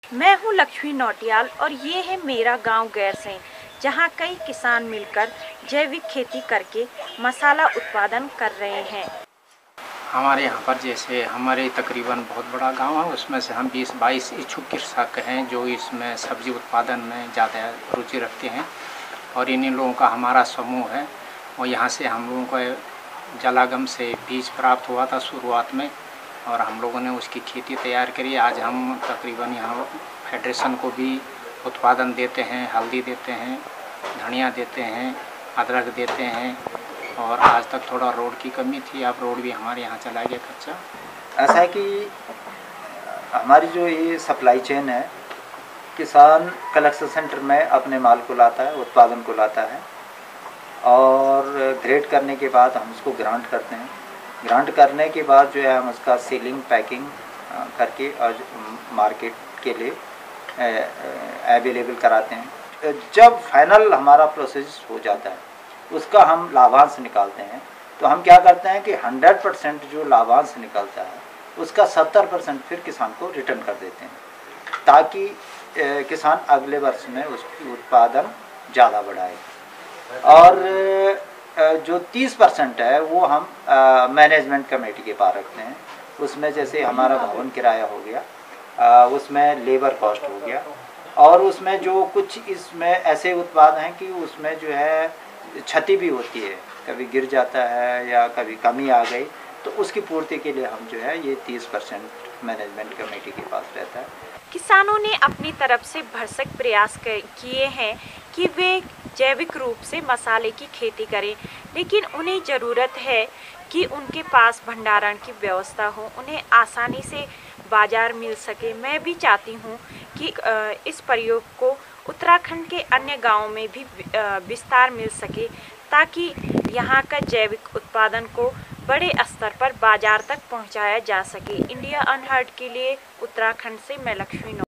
मैं हूँ लक्ष्मी नौटियाल और ये है मेरा गांव गैरसैंण, जहाँ कई किसान मिलकर जैविक खेती करके मसाला उत्पादन कर रहे हैं। हमारे यहाँ पर जैसे हमारे तकरीबन बहुत बड़ा गांव है, उसमें से हम 20-22 इच्छुक कृषक हैं जो इसमें सब्जी उत्पादन में ज़्यादा रुचि रखते हैं। और इन्हीं लोगों का हमारा समूह है और यहाँ से हम लोगों को जलागम से बीज प्राप्त हुआ था शुरुआत में, और हम लोगों ने उसकी खेती तैयार करी। आज हम तकरीबन यहाँ फेडरेशन को भी उत्पादन देते हैं, हल्दी देते हैं, धनिया देते हैं, अदरक देते हैं। और आज तक थोड़ा रोड की कमी थी, अब रोड भी हमारे यहाँ चला गया कच्चा। ऐसा है कि हमारी जो ये सप्लाई चेन है, किसान कलेक्शन सेंटर में अपने माल को लाता है, उत्पादन को लाता है और ग्रेड करने के बाद हम उसको ग्रांट करते हैं। ग्रांट करने के बाद जो है हम उसका सीलिंग पैकिंग करके और मार्केट के लिए अवेलेबल कराते हैं। जब फाइनल हमारा प्रोसेस हो जाता है उसका हम लाभांश निकालते हैं, तो हम क्या करते हैं कि 100% जो लाभांश निकलता है उसका 70% फिर किसान को रिटर्न कर देते हैं, ताकि किसान अगले वर्ष में उसकी उत्पादन ज़्यादा बढ़ाए। और जो 30% है वो हम मैनेजमेंट कमेटी के पास रखते हैं। उसमें जैसे हमारा भवन किराया हो गया, उसमें लेबर कॉस्ट हो गया, और उसमें जो कुछ इसमें ऐसे उत्पाद हैं कि उसमें जो है क्षति भी होती है, कभी गिर जाता है या कभी कमी आ गई, तो उसकी पूर्ति के लिए हम जो है ये 30% मैनेजमेंट कमेटी के पास रहता है। किसानों ने अपनी तरफ से भरसक प्रयास किए हैं कि वे जैविक रूप से मसाले की खेती करें, लेकिन उन्हें ज़रूरत है कि उनके पास भंडारण की व्यवस्था हो, उन्हें आसानी से बाज़ार मिल सके। मैं भी चाहती हूँ कि इस प्रयोग को उत्तराखंड के अन्य गांवों में भी विस्तार मिल सके, ताकि यहाँ का जैविक उत्पादन को बड़े स्तर पर बाज़ार तक पहुँचाया जा सके। इंडिया अनहर्ड के लिए उत्तराखंड से मैं लक्ष्मी नौटियाल।